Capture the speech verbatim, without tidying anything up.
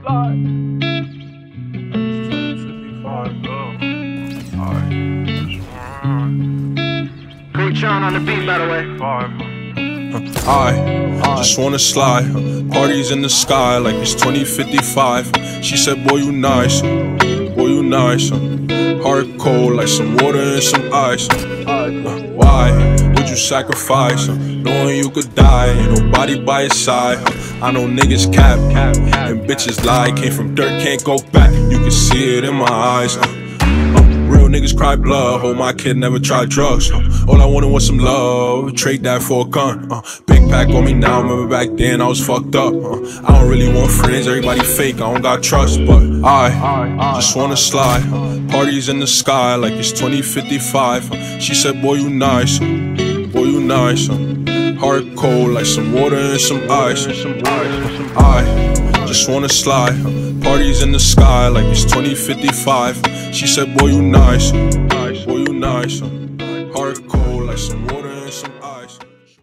slide. Patreon on the beat, by the way. I just wanna slide, parties in the sky like it's twenty fifty-five. She said, boy, you nice, boy, you nice. Heart cold like some water and some ice. Why would you sacrifice, knowing you could die, ain't nobody by your side? I know niggas cap, and bitches lie. Came from dirt, can't go back, you can see it in my eyes. Real niggas cry blood, hold my kid never tried drugs. uh, All I wanted was some love, trade that for a gun. uh, Big pack on me now, remember back then I was fucked up. uh, I don't really want friends, everybody fake, I don't got trust. But I just wanna slide, parties in the sky like it's twenty fifty-five. uh, She said, boy, you nice, boy, you nice. uh, Heart cold like some water and some ice. I just wanna slide, parties in the sky like it's twenty fifty-five. She said, boy, you nice, boy, you nice. Heart cold like some water and some ice.